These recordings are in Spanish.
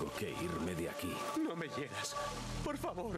Tengo que irme de aquí. No me hieras. Por favor.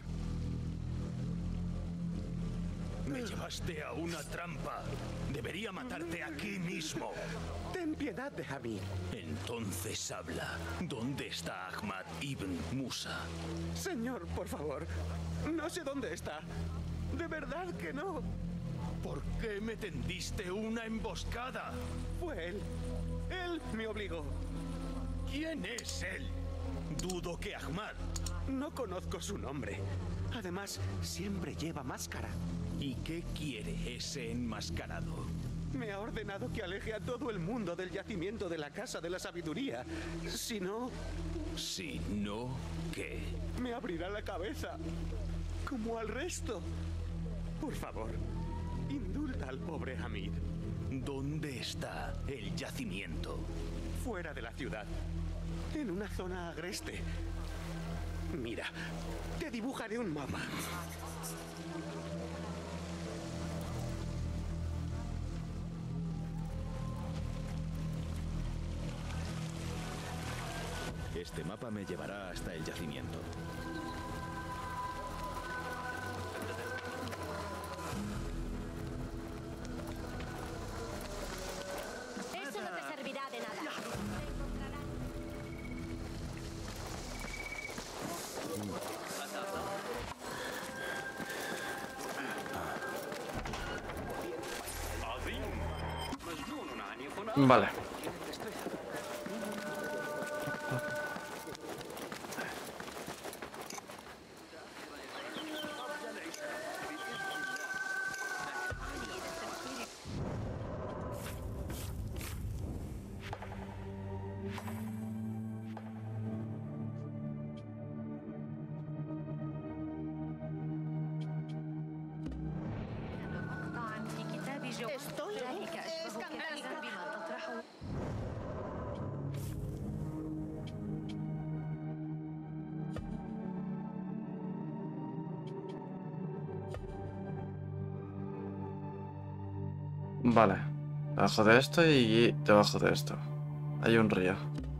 Me llevaste a una trampa. Debería matarte aquí mismo. Ten piedad de Hamid. Entonces habla. ¿Dónde está Ahmad ibn Musa? Señor, por favor. No sé dónde está. De verdad que no. ¿Por qué me tendiste una emboscada? Fue él. Él me obligó. ¿Quién es él? Dudo que Ahmad. No conozco su nombre. Además, siempre lleva máscara. ¿Y qué quiere ese enmascarado? Me ha ordenado que aleje a todo el mundo del yacimiento de la Casa de la Sabiduría. Si no... Si no, ¿qué? Me abrirá la cabeza. Como al resto. Por favor, indulta al pobre Hamid. ¿Dónde está el yacimiento? Fuera de la ciudad. En una zona agreste. Mira, te dibujaré un mapa. Este mapa me llevará hasta el yacimiento. Eso no te servirá de nada. Vale. Estoy escandalizada. Vale. Debajo de esto y debajo de esto. Hay un río.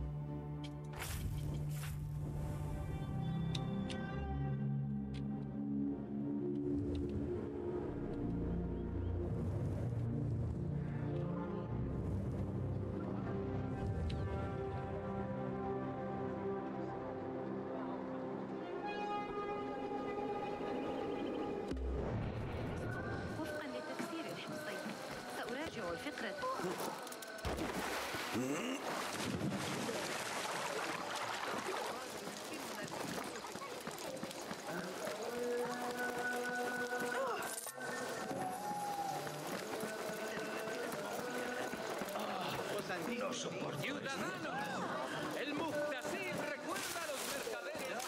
وفقا لتفسير الحصي سأراجع الفكرة. No soporto. ¡Ciudadanos! El Muhtasib recuerda a los mercaderes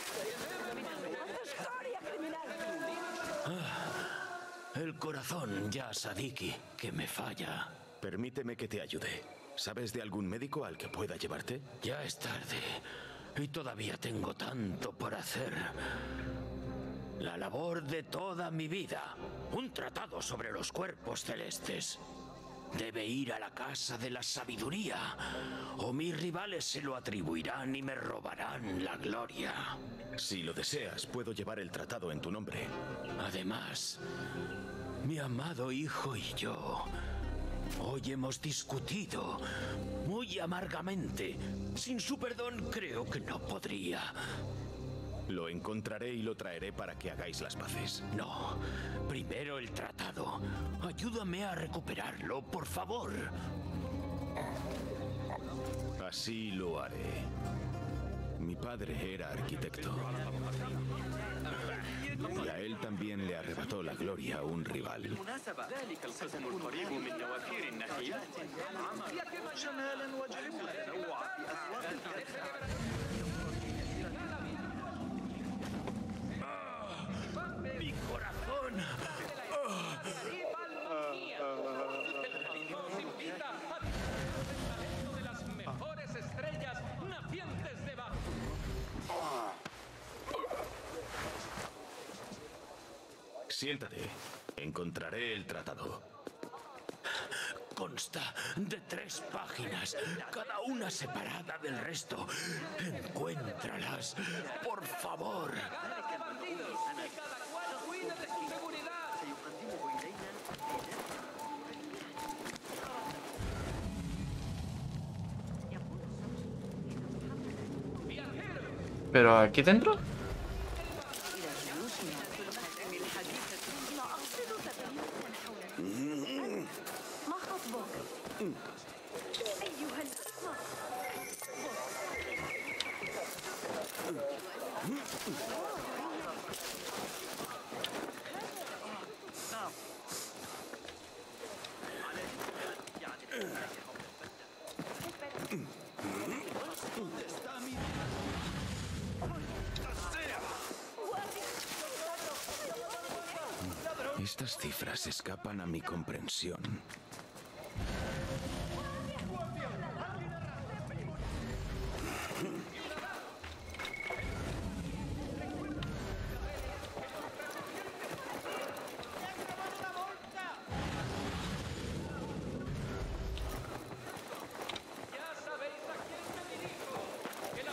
que El corazón, ya, Sadiki, que me falla. Permíteme que te ayude. ¿Sabes de algún médico al que pueda llevarte? Ya es tarde. Y todavía tengo tanto por hacer. La labor de toda mi vida. Un tratado sobre los cuerpos celestes. Debe ir a la Casa de la Sabiduría, o mis rivales se lo atribuirán y me robarán la gloria. Si lo deseas, puedo llevar el tratado en tu nombre. Además, mi amado hijo y yo hoy hemos discutido muy amargamente. Sin su perdón, creo que no podría. Lo encontraré y lo traeré para que hagáis las paces. No, primero el tratado. Ayúdame a recuperarlo, por favor. Así lo haré. Mi padre era arquitecto. Y a él también le arrebató la gloria a un rival. ¡Mi corazón! nos invita a disfrutar del talento de las mejores estrellas nacientes de Baku. Siéntate. Encontraré el tratado. consta de 3 páginas, cada una separada del resto. Encuéntralas, por favor. Cada cual cuida de su seguridad. ¿Pero aquí dentro? لا أقصد تبريرا حولك. ما خطبك؟ أيها الأحمق. Estas cifras escapan a mi comprensión. Ya sabéis a quién me dirijo. El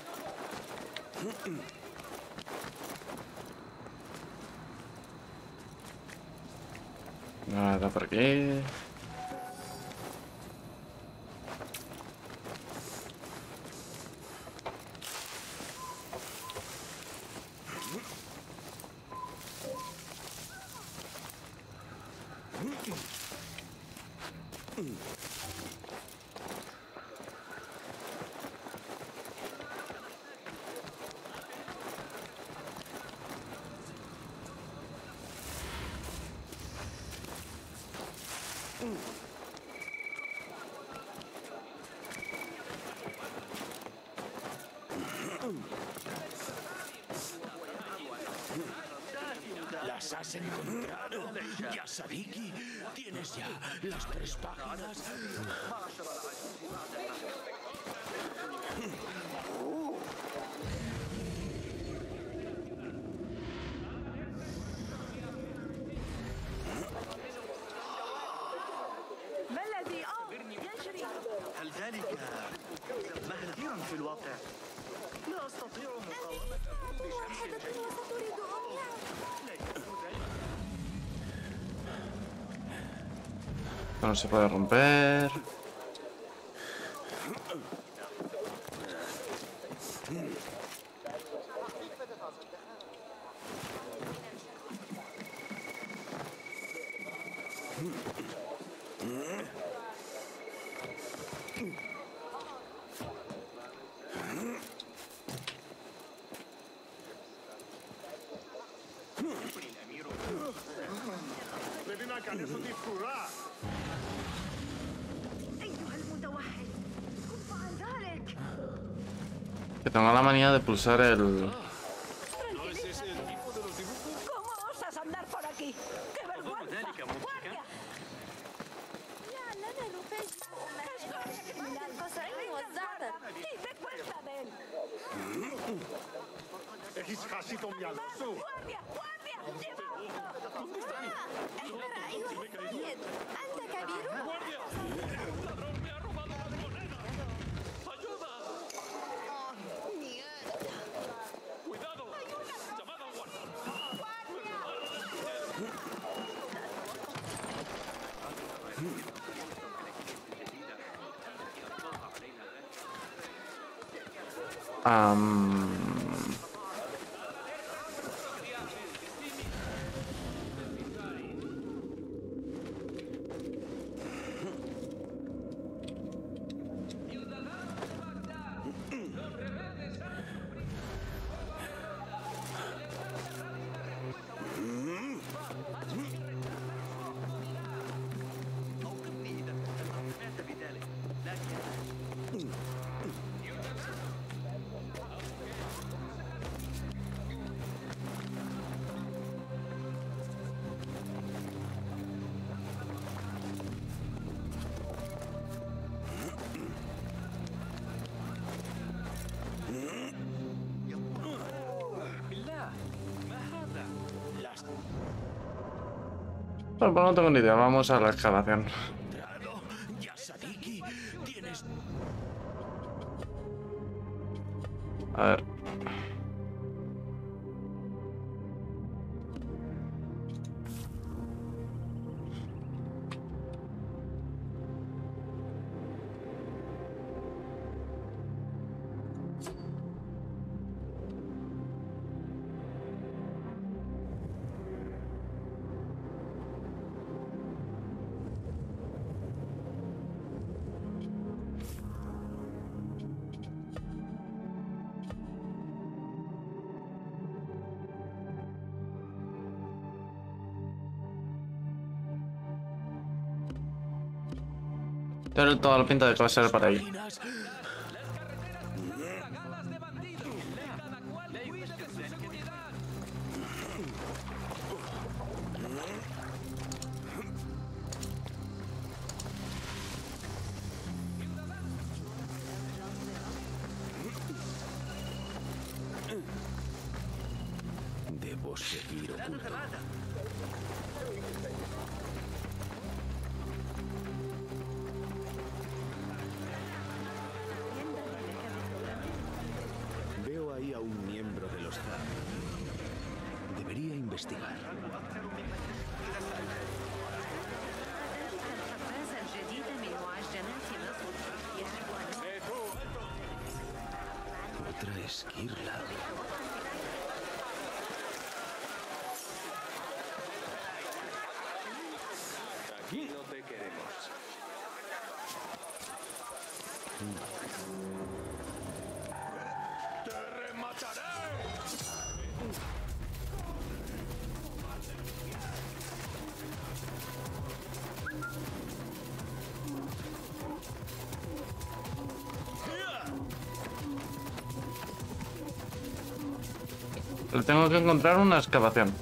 Nada por aquí. ¿Las has encontrado? Yasadiki, ¿tienes ya las 3 páginas? ما الذي يجري؟ هل ذلك كثيرا في الواقع؟ لا أستطيع مقاومة واحدة وستريد No se puede romper. أيها المتوحد كف عن ذلك. Que tengo la manía de pulsar el... ¿Cómo osas andar por aquí? ¡Qué vergüenza! ¡Guardia! يعلن الرفاج من القصائم وزعت كيف cuenta de él. ¡Guardia! ¡Guardia! ¡Llevadlo! espera أيها السيد أنت كبير. ladrón me ha robado las monedas. ¡Ayuda! ¡Cuidado! ¡Llamad a guardia! Bueno, pues no tengo ni idea. Vamos a la excavación. A ver. Tiene toda la pinta de que va a ser para ahí. Las carreteras están plagadas de bandidos. Cada cual cuide de su seguridad. Debo seguir oculto. Veo ahí a un miembro de los ZAR. Debería investigar. الحفاظة الجديدة من معجنات مصر يجب أن Otra esquirla. Aquí no te queremos. ¡Te remataré! Le tengo que encontrar una excavación.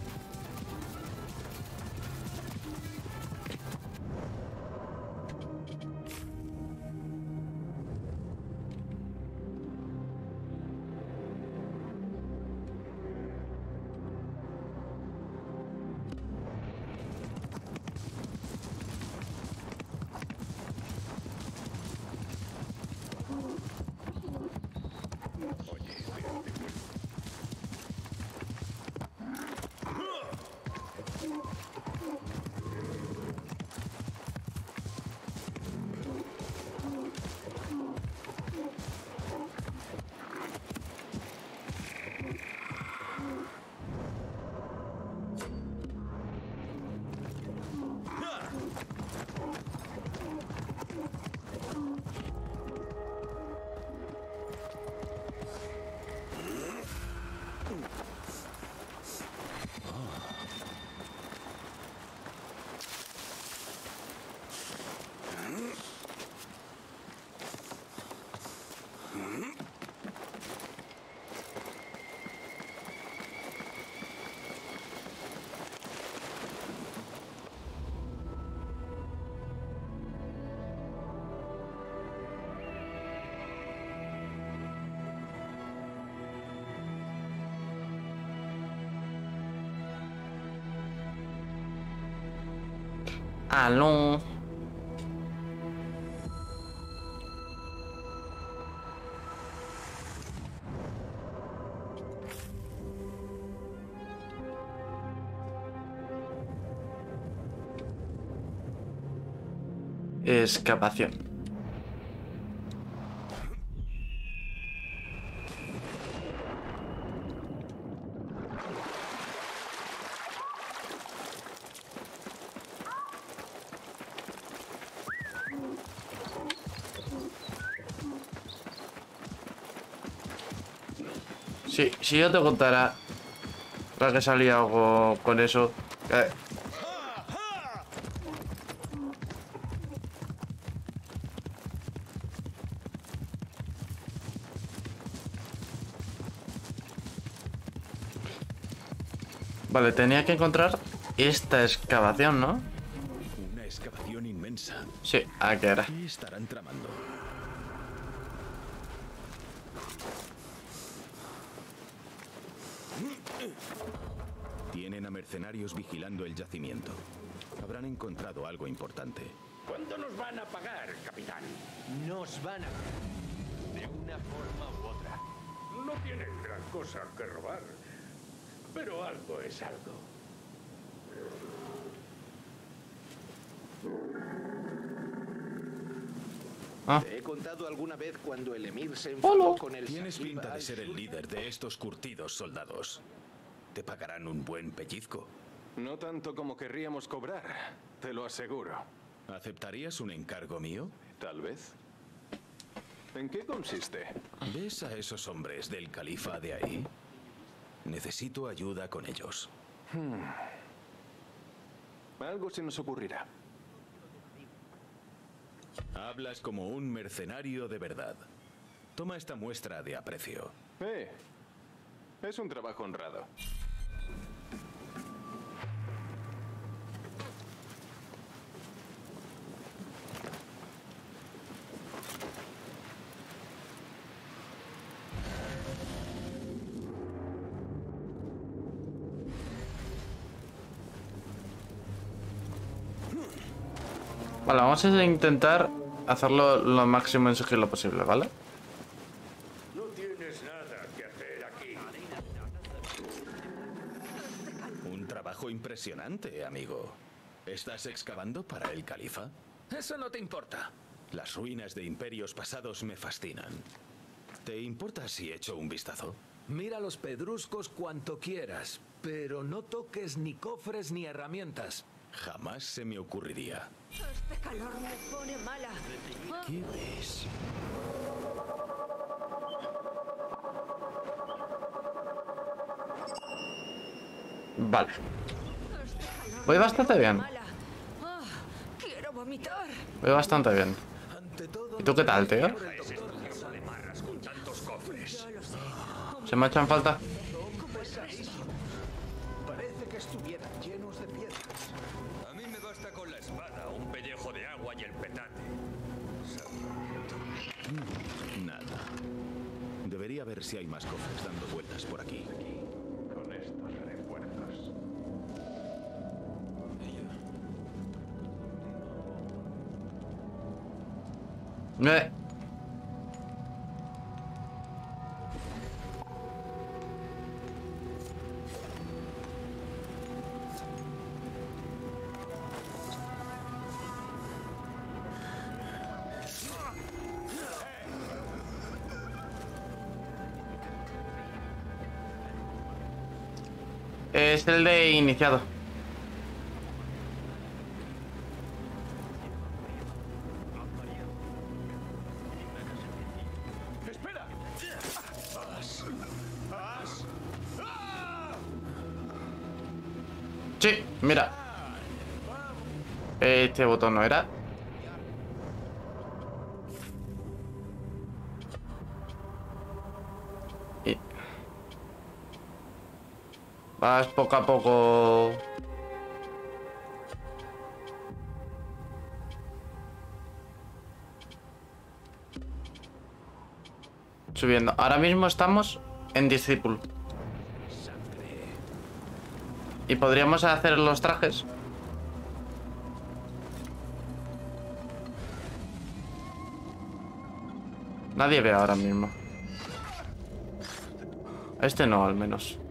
Aló. Excavación. Sí, si yo te contara la que salía algo con eso. Vale, tenía que encontrar esta excavación, ¿no? Una excavación inmensa. Sí, aquí era. ¿Qué estarán tramando? Tienen a mercenarios vigilando el yacimiento. Habrán encontrado algo importante. ¿Cuánto nos van a pagar, capitán? Nos van a pagar de una forma u otra. No tienen gran cosa que robar. Pero algo es algo. ¿Te he contado alguna vez cuando el emir se enfadó con el... Tienes pinta de ser el líder de estos curtidos soldados. Te pagarán un buen pellizco. No tanto como querríamos cobrar, te lo aseguro. ¿Aceptarías un encargo mío? Tal vez. ¿En qué consiste? ¿Ves a esos hombres del califa de ahí? Necesito ayuda con ellos. Algo se nos ocurrirá. Hablas como un mercenario de verdad. Toma esta muestra de aprecio. Es un trabajo honrado. Vale, vamos a intentar hacerlo lo máximo en sigilo posible, ¿vale? No tienes nada que hacer aquí. Un trabajo impresionante, amigo. ¿Estás excavando para el califa? Eso no te importa. Las ruinas de imperios pasados me fascinan. ¿Te importa si echo un vistazo? Mira los pedruscos cuanto quieras, pero no toques ni cofres ni herramientas. Jamás se me ocurriría. Este calor me pone mala. ¿Qué ves? Vale. Voy bastante bien. Quiero vomitar. Voy bastante bien. ¿Y tú qué tal, tío? ¿Se me echan falta? Parece que estuvieran llenos de piedras. A mí me basta con la espada, un pellejo de agua y el petate. Nada. Debería ver si hay más cofres dando vueltas por aquí. Con estos recuerdos. Es el de iniciado. ¡Espera! Sí, mira. Este botón no era. Y... vas poco a poco. Subiendo. Ahora mismo estamos en discípulo. Y podríamos hacer los trajes. Nadie ve ahora mismo. A este no, al menos.